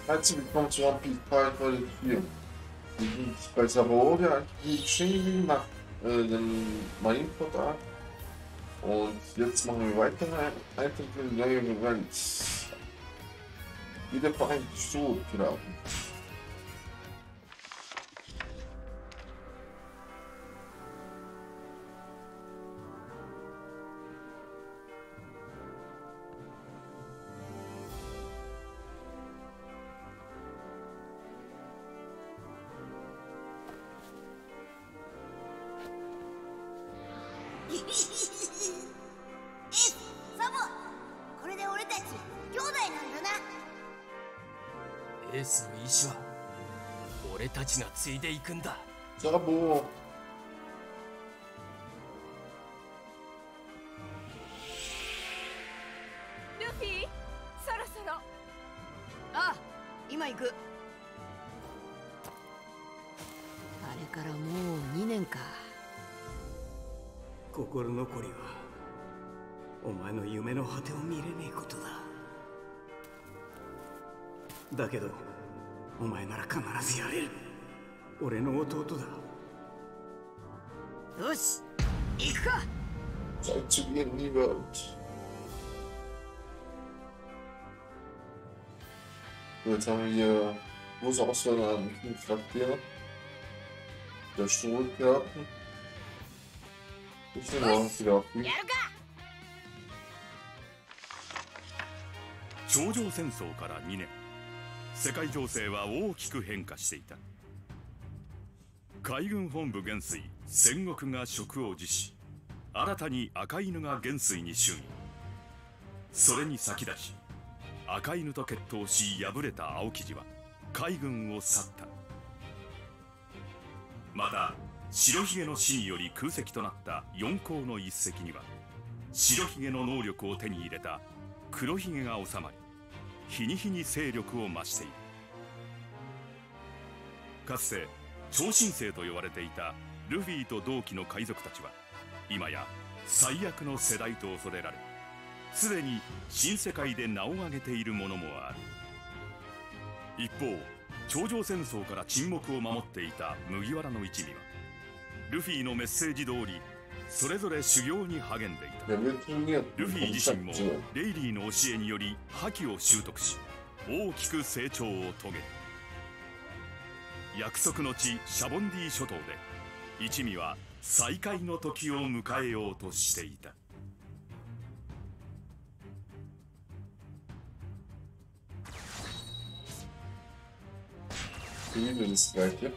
Herzlich willkommen zu One Piece Pirate Folge 4. Wir sind bei Sabaody eigentlich stehen geblieben nach dem Marineford Arc. Und jetzt machen wir weiter einfach neue Events. Wieder Vereinigte Strohpiraten. エースの意志は俺たちが継いでいくんだ。 Sabo! ルフィ、そろそろ。 ああ、今行く。あれからもう2年か。 心残りはお前の夢の果てを見れねえことだ。だけどお前なら必ずやれる。俺の弟だ。 よし、行くか。 Zeit zu gehen in die Welt. So, jetzt haben wir hier große Auswahl an Charakteren. Der Strohpiraten. Ich nehme auch wieder auf die. 頂上戦争から2年、世界情勢は大きく変化していた。海軍本部元帥戦国が職を辞し、新たに赤犬が元帥に就任。それに先立ち、赤犬と決闘し敗れた青生地は海軍を去った。また白ひげの死により空席となった四皇の一隻には、白ひげの能力を手に入れた黒ひげが収まり、日に日に勢力を増している。かつて超新星と呼ばれていたルフィと同期の海賊たちは、今や最悪の世代と恐れられ、すでに新世界で名を上げているものもある。一方、頂上戦争から沈黙を守っていた麦わらの一味は、ルフィのメッセージ通りそれぞれ修行に励んでいた。ルフィ自身もレイリーの教えにより覇気を習得し、大きく成長を遂げる。約束の地シャボンディ諸島で一味は再会の時を迎えようとしていた。 Liebe das Gleiche.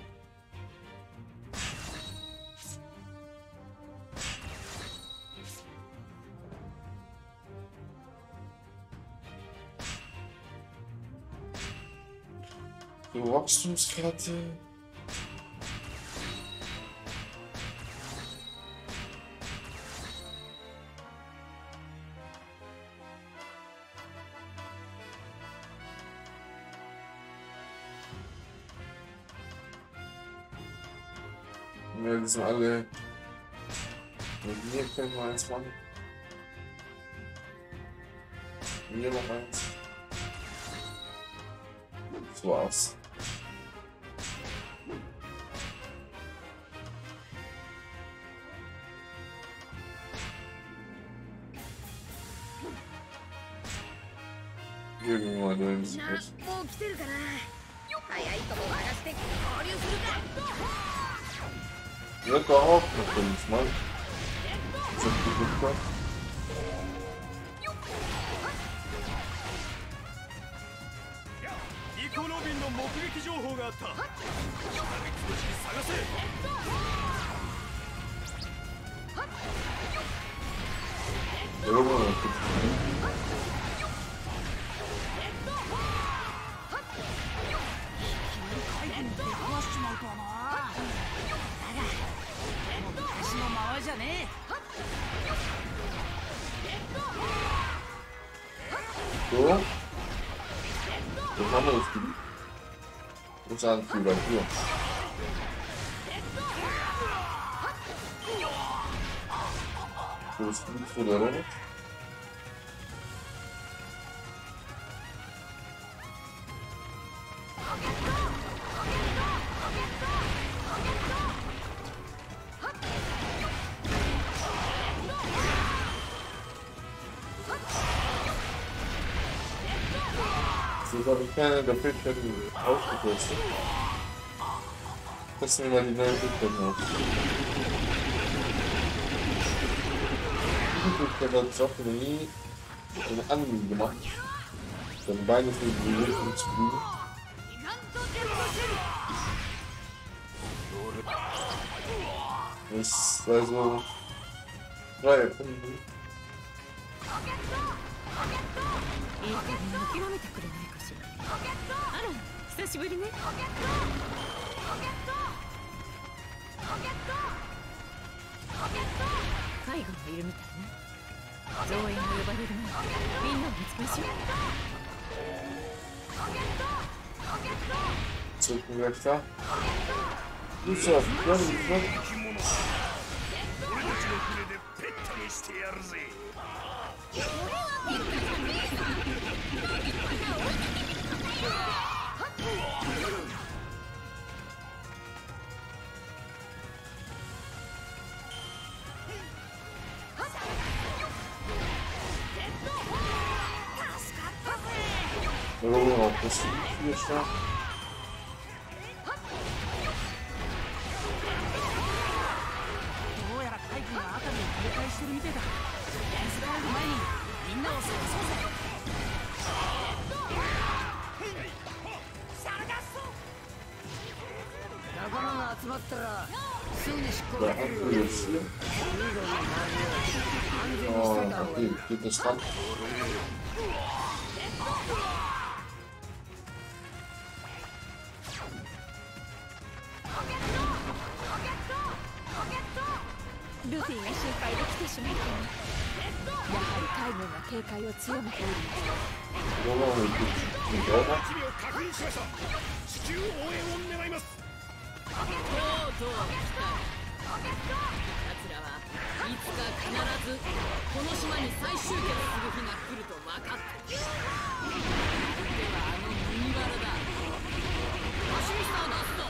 Die Wachstumskarte. Ja, die sind alle. Hier können wir eins machen. Hier noch eins. Das war's. Irgendwann nur im Süden. もう来てるかな。早いとこ探して合流するか。 Ja, da auch noch uns mal. Das ist gut gemacht. ニコ・ロビンの目撃情報があった。探せ。 여러분, 海軍に出くわしちまうとはな。だがもう昔のままじゃねえ。 so. Wo haben wir das Gebiet? Wo ist Anführer? Hier. Wo ist das Gebiet für der Rolle? Jetzt habe ich keine der Bildschirme aufgerüstet. Testen wir mal die neue Bildschirme auf. Ich habe das Job nie eine Anliegen gemacht. Seine Beine für die Richtung zu fliegen. Das ist also 3 Kunden. いい加減諦めてくれないかしら。あら、久しぶりね。海軍がいるみたいね。増援が呼ばれる前にみんなを見つけましょう。 Zurück gleich da. Du schaffst, ja, du schaffst. ドローンが欲しいでした。 どうやら海軍は辺りを警戒してるみたいだ。見つかる前にみんなを探そうぜ。仲間が集まったらすぐに出航できるように安全にしといた方がいい。 Geht das ran? ルフィが心配で来てしまったの。やはり海軍が警戒を強めております。 地を確認しました。至急応援を願います。 とうとう来た。奴らはいつか必ずこの島に再集結する日が来ると分かっている。では麦わらだ。ハシミスター出すぞ。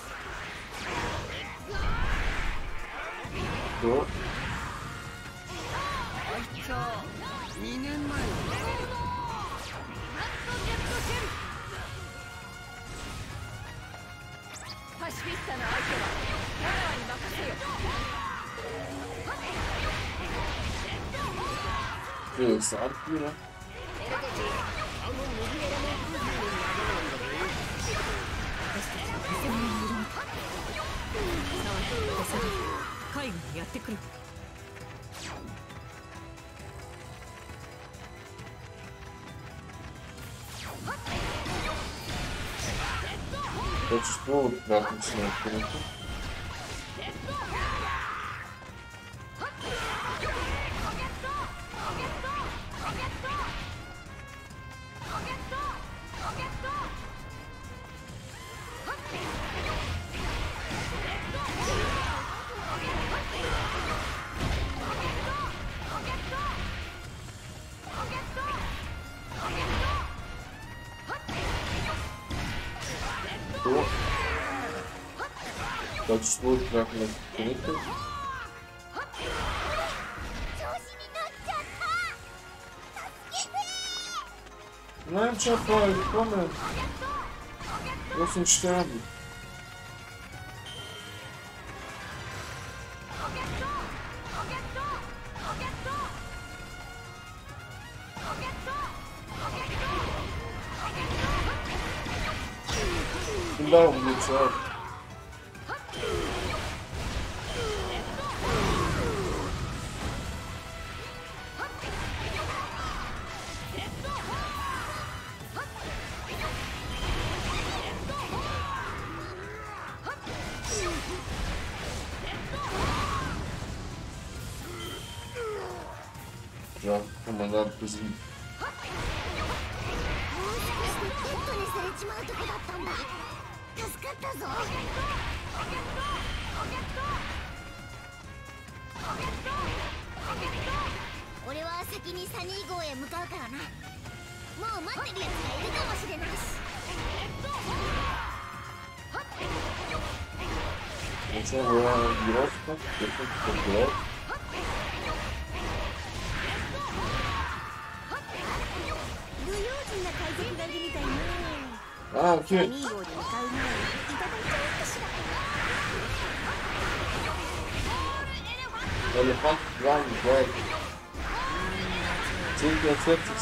どう？ あいつは2年前のパシフィスタの相手はナナワに任せよ。 Okay, ist der Anführer. 海軍がやってくる。 Welches Boot werden wir schnell finden? So. Deutsches Boot werden wir vernichtet. Nein, Chopper, ich komme. Lass uns sterben. Und darum geht's auch. Ja, Kommandant besiegt. 助かったぞ。俺は先にサニー号へ向かうからな。もう待ってるやつがいるかもしれないし。 Jetzt haben wir die rausgekommen. Jetzt kommt die raus. Ah, okay. Elefant Run Red. 10:40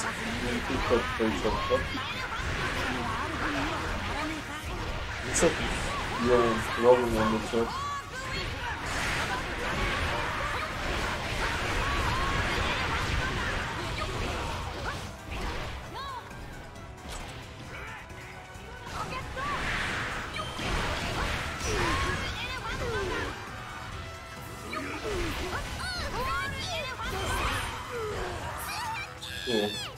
Ist das ja, glaube ich, an der Zeit. So.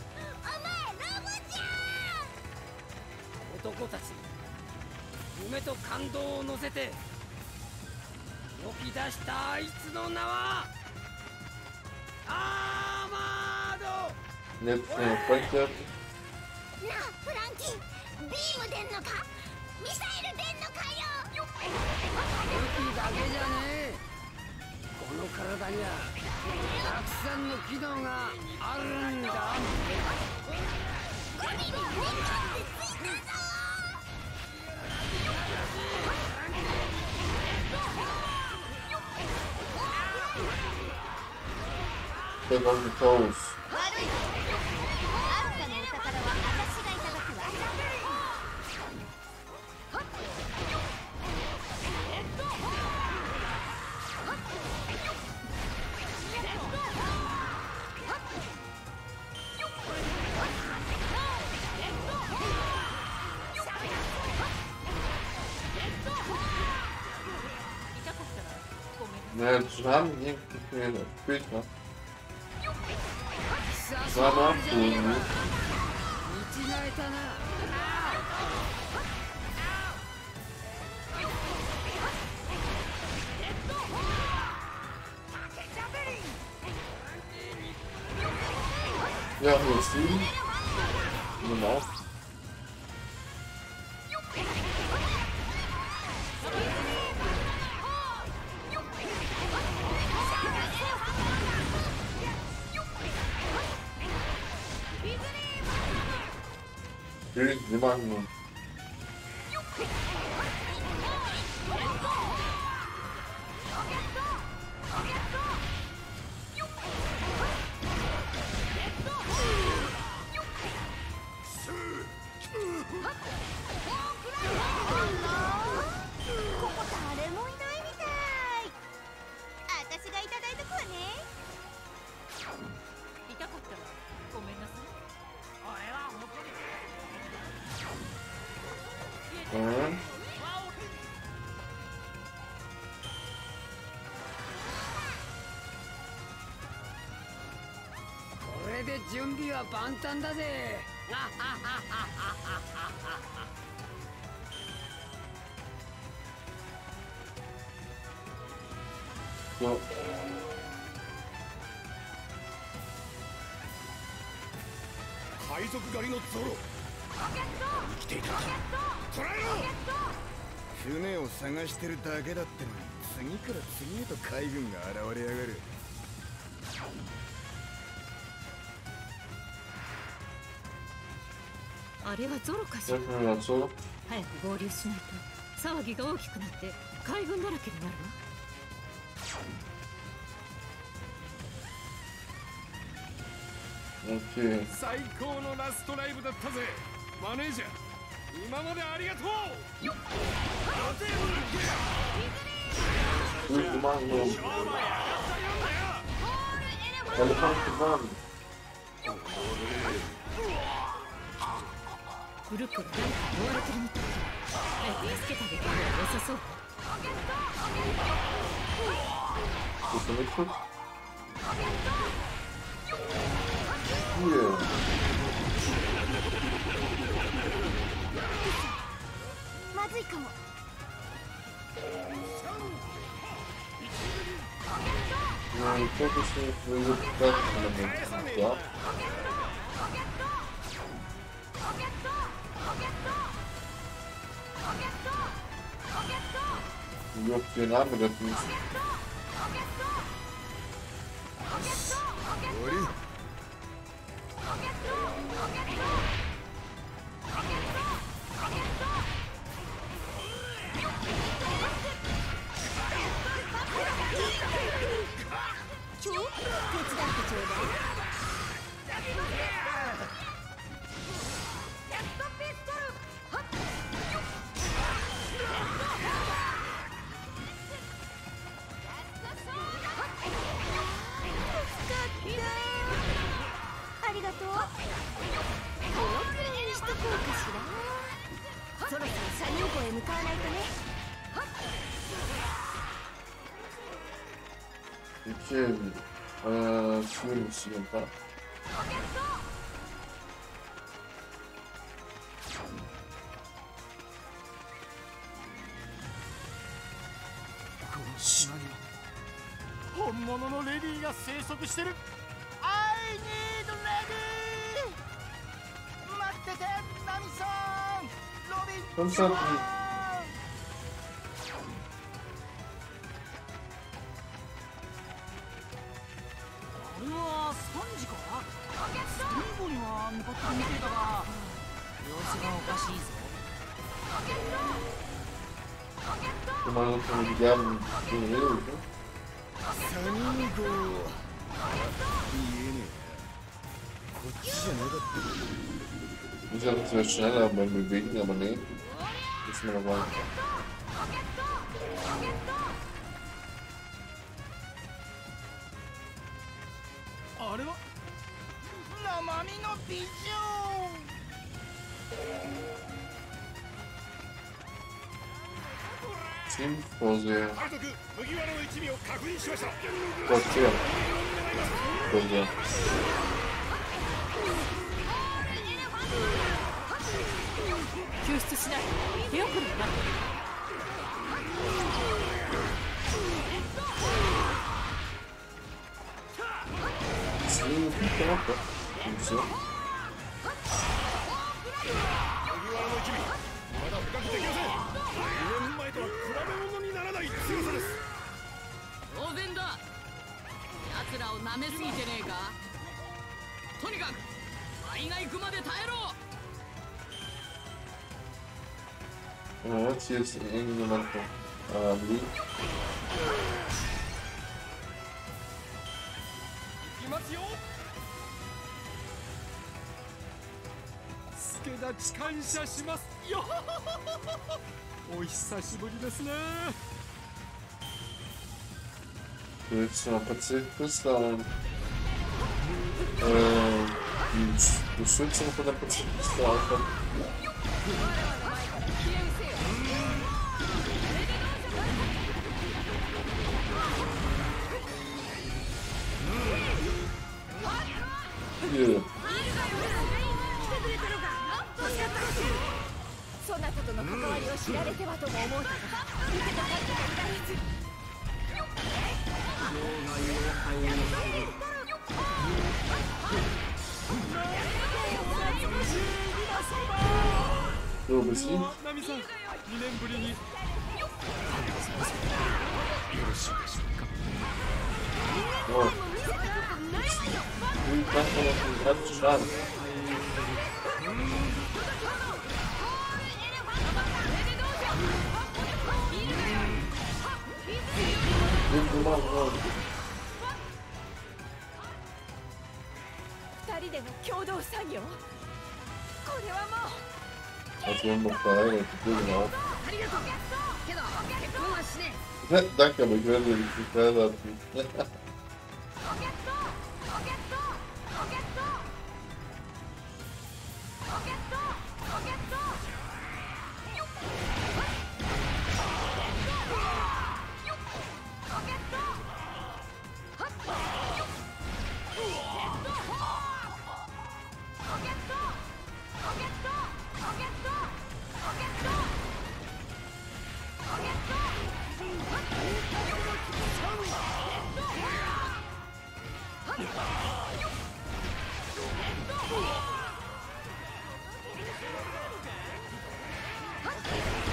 男たち夢と感動を乗せて動き出したあいつの名はアーマード。 Jetzt Frank wird. なあフランキー、ビーム出んのかミサイル出んのかよ。 武器だけじゃねえ。この体にはたくさんの機能があるんだ。 ゴリに猫ってついたぞ。 Step on the toes. 悪い。あんたのお宝は私がいただくわ。 Ja, das haben die gespielt, ne? Das war nachholen, ne? 見違えたな。 Ja, hier ist die. Genau. Wir machen nur. Mhm. これで準備は万端だぜ。 So. 海賊狩りのゾロ。生きていた。捕らえろ。 船を探してるだけだってのに、次から次へと海軍が現れやがる。 あれはゾロかしら。 So. 早く合流しないと騒ぎが大きくなって海軍だらけになるわ。 Okay. 最高のラストライブだったぜ。マネージャー、今までありがとう。 Wir machen nur. Elefant Run. ブルックが誰かに追われてるみたい。早く助けてあげた方が良さそう。 Bist du mit? Hier. Nein, ich glaube, ich will das ja. よく言うな、目立つんです。 手伝ってちょうだい。ありがとう。このくらいにしとこうかしら。そろそろ車両庫へ向かわないとね。 Iki şöyle bir şey yapar. Bu島には本物のレディーが生息してる。I need lady。待ってて、ナミさん。ロビン。 Komm schon. これは3時か。最後には向かってみてたが、様子がおかしいぞ。 Kemarin sana gidelim. Ne oldu? サニー号見えねえな。こっちじゃなかった。 Ich dachte, es wäre schneller beim Bewegen, aber nee. Ist mir noch weiter. あれは生身の美女。 Team Vorseher. 監督、麦わらの一味を確認しました。 Vorseher. Vorseher. 救出しない。手遅れになる。 Team Vorseher. Wieso? 麦わらの一味、まだ捕獲できません。2年前とは比べ物にならない強さです。 当然だ。奴らを舐めすぎてねえか。とにかく倍が行くまで耐えろ。 Ja, jetzt hier ist irgendjemand noch liegt. いきますよ。助太刀感謝しますよ。お久しぶりですね。 Du willst noch Pazifisten und die Beschützung von der Pazifisten aufhören. Hier. そなたとの関わりを知られてはとも思うたが、受けたかったからいらず。 So, bis hier. ナミさん、2年ぶりに。よろしいでしょうか。 Oh. Wie macht man noch den ganzen Schaden? Oh. 2人での共同作業。これはもう。 Also wir haben noch drei, die Bögen auf. ありがとう。けど結婚はしねえ。 Danke, aber ich werde nicht heiraten.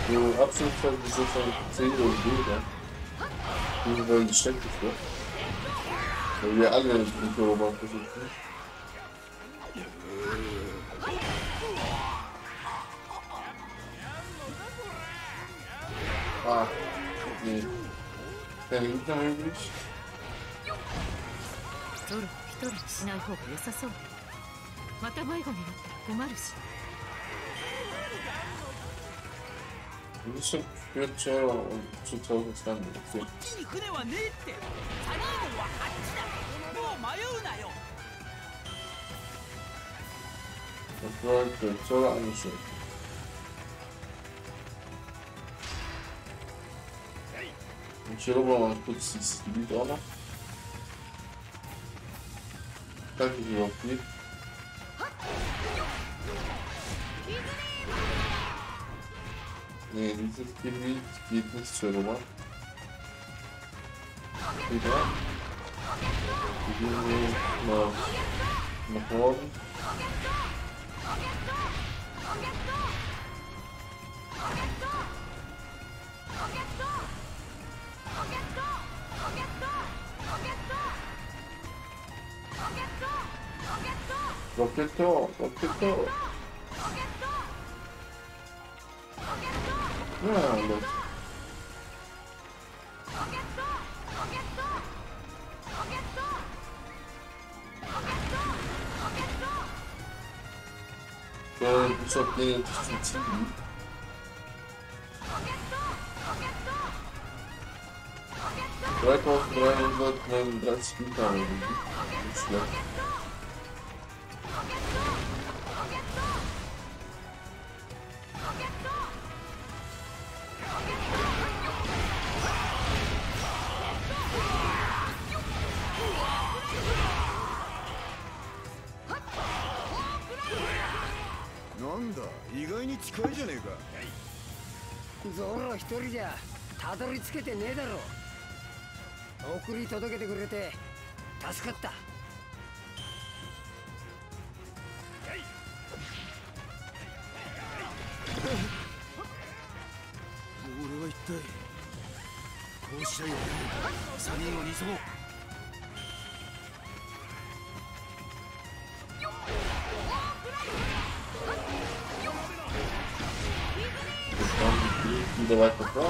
So absolut sicher C und B, ja. Die wollen gesteckt wird. Weil wir alle den Pyroman versuchen. Ah, nee. Keine Gegner möglich. ゾロ一人しない方が良さそう。また迷子になったら困るし。 Ein bisschen spiritueller und zu tausend Sternen. こっちに船はねえって。サニー号はあっちだ。もう迷うなよ。 Das war spiritueller angestellt. Und hier rüber mal kurz dieses Gebiet auch noch. Danke, wie überhaupt geht. Nee, dieses Gebiet geht nicht zur Nummer. Wieder. Wir gehen nach Norden. Rocketo, Rocketo. Ja, los. Ich hab den Ziel. $3.339 Liter. Nicht schlecht. ゾロ一人じゃたどり着けてねえだろ。送り届けてくれて助かった。 俺は一体こうしちゃいけない。サニーを急ごう。 Wieder weiter vor.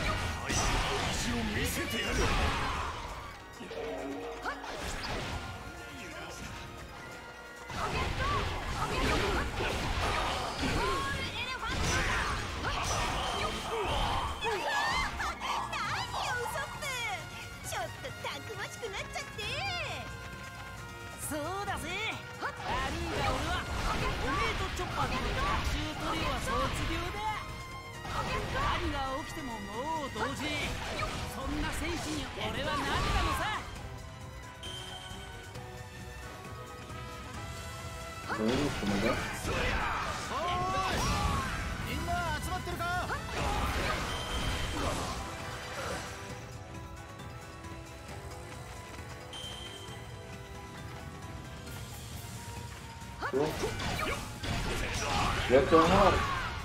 Get the heart.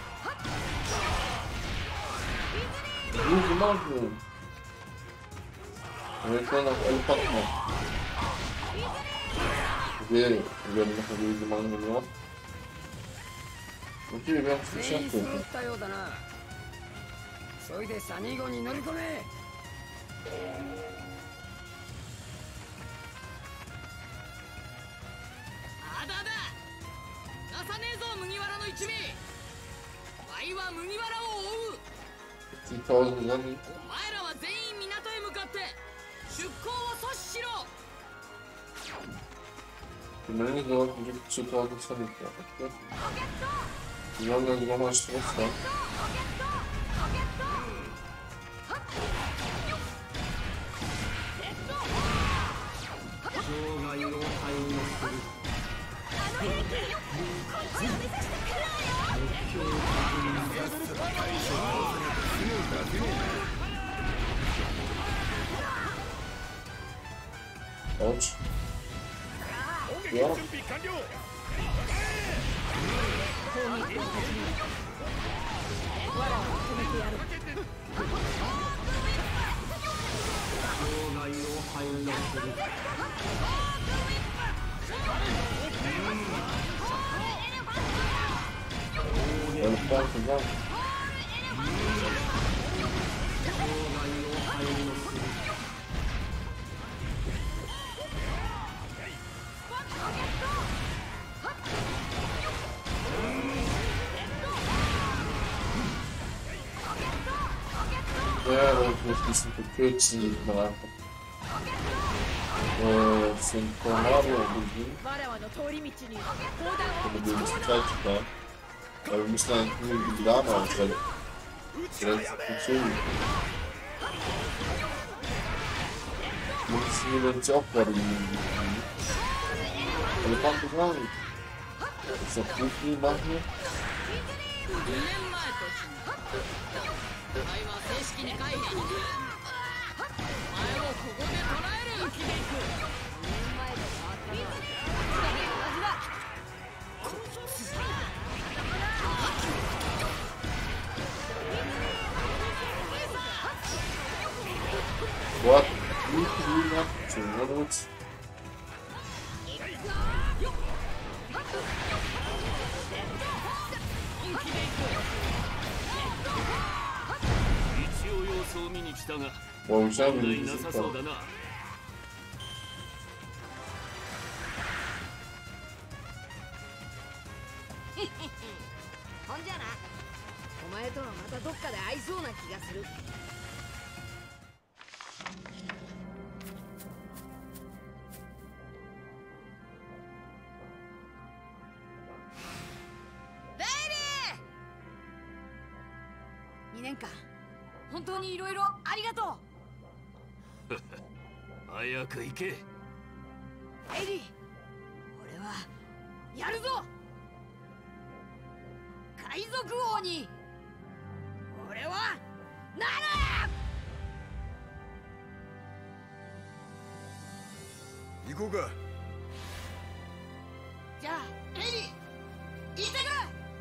Use the mountain. Wir können auf alle Packen machen. Okay, wir werden noch diese Mangel gemacht. Okay, wir werden es geschafft. そいでサニー号に乗り込め。 あだだ。出さねえぞ麦わらの一味。ワイは麦わらを追う。お前らは全員港へ向かって出港を阻止しろ。 Die Menge dort gibt zu 1000 Sanitär. Die haben dann nochmal Stress da. Ouch. Ja. めてやる。 障害を排除する。 Ele pode jogar? 我muss ein bisschen verkürzen, die Sprache. Sind Tornado und wir müssen Zeit sparen. Aber wir müssen eigentlich nur die Lava aufstellen. Vielleicht funktionieren. Muss mir jetzt auch gerade irgendwie. Aber ich kann das sagen. Ist das gut viel machen? 我見てみなくても一応様子を見に来たが問題なさそうだな。 ほんじゃな、お前とはまたどっかで会いそうな気がする。2年間本当にいろいろありがとう。 早く行け。 エリー、俺はやるぞ。海賊王に俺はなる。 行こうか。 じゃあエリー、行ってくる。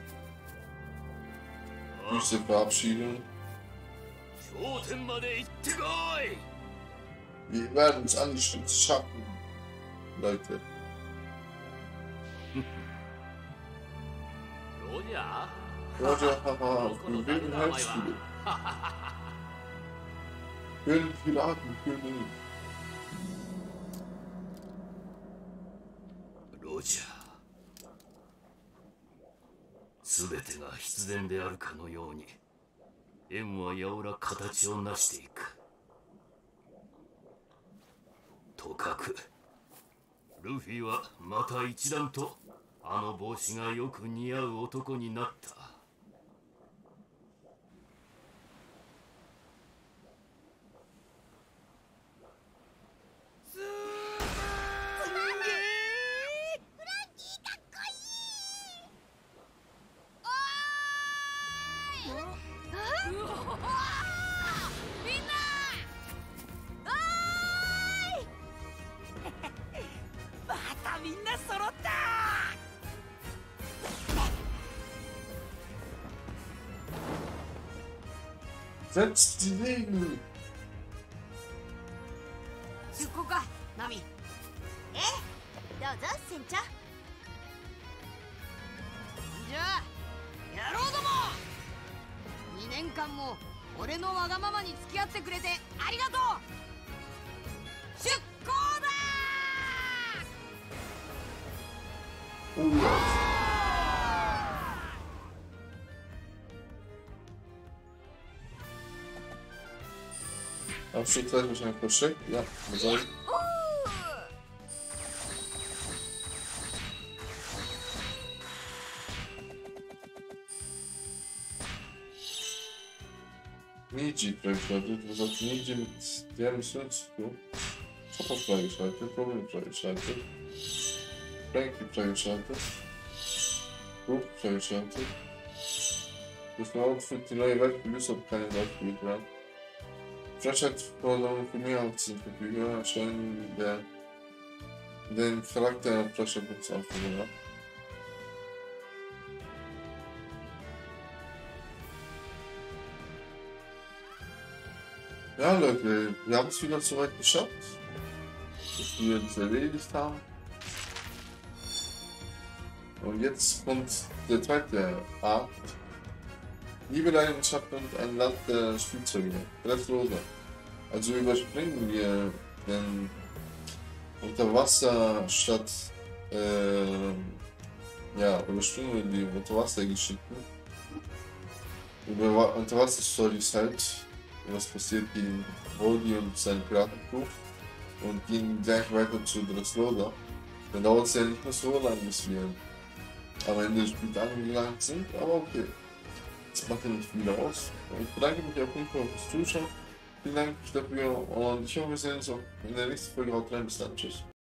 Wüste verabschieden. 頂点まで行ってこい。 Wir werden es angeschnitten schaffen, Leute. ロジャー Roger, haha, wir werden Heimspiele. Für Piraten, für den. ロジャー。すべてが必然であるかのように円はやおら形を成していく。とかくルフィはまた一段とあの帽子がよく似合う男になった。 Setzt die Segel! 出航か、ナミ。 え、どうぞ船長。 じゃあやろうども。2年間も俺のわがままに付き合ってくれてありがとう。出航だ。 Abschnittszeit wahrscheinlich versteckt. Ja, was soll ich? Niji freigeschaltet. Was hat Niji mit der Mission zu tun? Chopper freigeschaltet. Robin freigeschaltet. Frankie freigeschaltet. Brook freigeschaltet. Das neue Outfit, die neue Welt gewiss, ob keine Welt werden. Freischaltforderungen für mehr als 10 Verfügung erscheinen den Charakter einer Freischaltbox aufgenommen. Ja, Leute, wir haben es wieder so weit geschafft, dass wir das erledigt haben. Und jetzt kommt der zweite Akt. Liebe, Leidenschaft und ein Land der Spielzeuge. Dressrosa. Also überspringen wir den Unterwasserstadt, ja, überspringen wir die Unterwassergeschichten. Über Unterwasser-Stories halt. Was passiert gegen Brody und seinen Piratencrew. Und gehen gleich weiter zu Dressrosa. Dann dauert es ja nicht mehr so lange, bis wir am Ende des Spiels angelangt sind, aber okay. Das macht ja nicht viel aus. Ich bedanke mich auf jeden Fall fürs Zuschauen. Vielen Dank dafür und ich hoffe, wir sehen uns auch in der nächsten Folge. Haut rein, bis dann. Tschüss.